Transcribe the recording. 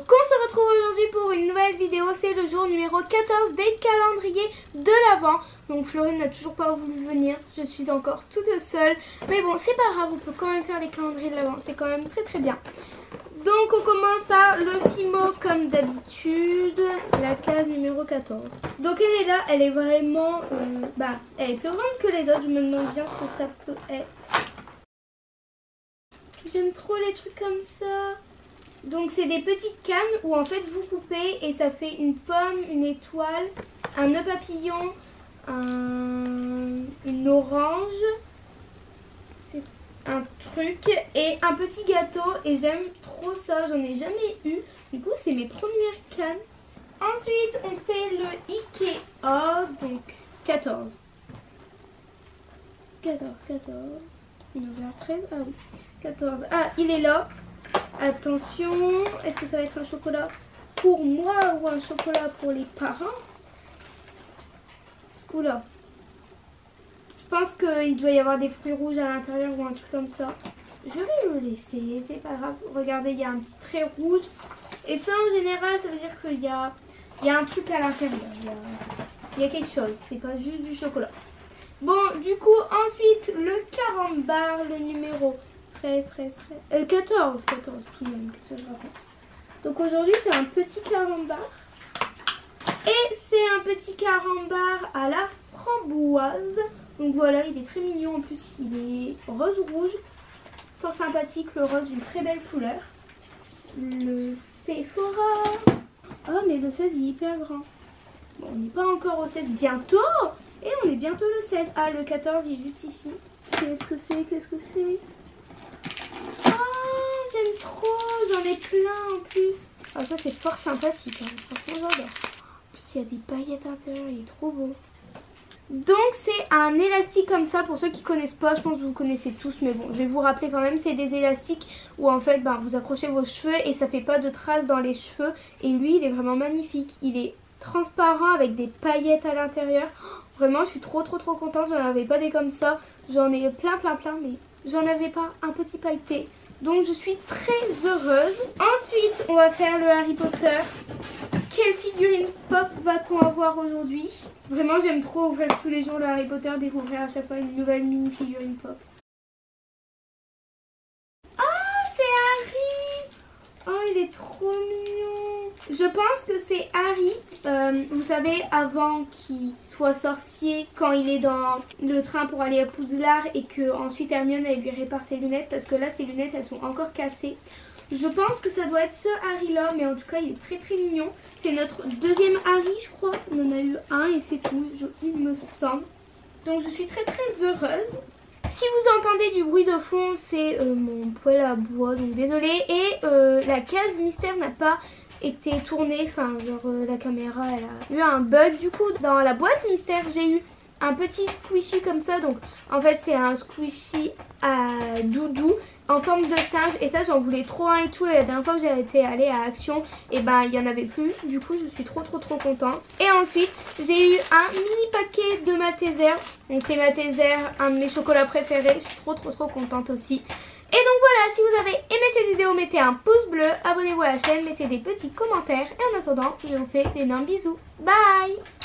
Donc on se retrouve aujourd'hui pour une nouvelle vidéo, c'est le jour numéro 14 des calendriers de l'Avent. Donc Florine n'a toujours pas voulu venir, je suis encore toute seule. Mais bon, c'est pas grave, on peut quand même faire les calendriers de l'Avent, c'est quand même très bien. Donc on commence par le Fimo comme d'habitude, la case numéro 14. Donc elle est là, elle est vraiment, elle est plus grande que les autres, je me demande bien ce que ça peut être. J'aime trop les trucs comme ça. Donc c'est des petites cannes où en fait vous coupez et ça fait une pomme, une étoile, un nœud papillon, une orange, un truc et un petit gâteau et j'aime trop ça, j'en ai jamais eu. Du coup c'est mes premières cannes. Ensuite on fait le Ikea, donc 14. 14, 13, ah oui, 14. Ah il est là. Attention, est-ce que ça va être un chocolat pour moi ou un chocolat pour les parents? Oula. Je pense qu'il doit y avoir des fruits rouges à l'intérieur ou un truc comme ça. Je vais le laisser, c'est pas grave. Regardez, il y a un petit trait rouge. Et ça, en général, ça veut dire qu'il y a un truc à l'intérieur. Il y a quelque chose, c'est pas juste du chocolat. Bon, du coup, ensuite, le carambar, le numéro 14, tout de même, qu'est-ce que je raconte. Donc aujourd'hui c'est un petit carambar. Et c'est un petit carambar à la framboise. Donc voilà, il est très mignon, en plus il est rose-rouge. Fort sympathique, le rose d'une très belle couleur. Le Sephora. Oh mais le 16 il est hyper grand. Bon, on n'est pas encore au 16, bientôt. Et on est bientôt le 16. Ah le 14 il est juste ici. Qu'est-ce que c'est? J'aime trop, j'en ai plein en plus. Ah ça c'est fort sympathique, hein. Franchement j'adore. En plus il y a des paillettes à l'intérieur, il est trop beau. Donc c'est un élastique comme ça, pour ceux qui connaissent pas, je pense que vous connaissez tous, mais bon je vais vous rappeler quand même, c'est des élastiques où en fait vous accrochez vos cheveux et ça fait pas de traces dans les cheveux. Et lui il est vraiment magnifique, il est transparent avec des paillettes à l'intérieur. Vraiment je suis trop contente, j'en avais pas des comme ça, j'en ai plein mais j'en avais pas un petit pailleté. Donc je suis très heureuse. Ensuite on va faire le Harry Potter. Quelle figurine pop va-t-on avoir aujourd'hui? Vraiment j'aime trop ouvrir tous les jours le Harry Potter, découvrir à chaque fois une nouvelle mini figurine pop. Ah c'est Harry! Oh il est trop mignon. Je pense que c'est Harry, vous savez, avant qu'il soit sorcier, quand il est dans le train pour aller à Poudlard et que ensuite Hermione elle lui répare ses lunettes, parce que là ses lunettes elles sont encore cassées. Je pense que ça doit être ce Harry là, mais en tout cas il est très mignon. C'est notre deuxième Harry je crois, on en a eu un et c'est tout, il me semble. Donc je suis très heureuse. Si vous entendez du bruit de fond, c'est mon poêle à bois, donc désolé. Et la case mystère n'a pas été tournée, enfin genre la caméra elle a eu un bug. Du coup dans la boîte mystère j'ai eu un petit squishy comme ça, donc en fait c'est un squishy à doudou en forme de singe et ça j'en voulais trop un et tout, et la dernière fois que j'ai été allée à Action et il y en avait plus, du coup je suis trop contente. Et ensuite j'ai eu un mini paquet de Malteser, donc les Malteser, un de mes chocolats préférés, je suis trop contente aussi. Et donc voilà, si vous avez aimé cette vidéo, mettez un pouce bleu, abonnez-vous à la chaîne, mettez des petits commentaires et en attendant je vous fais d'énormes bisous, bye.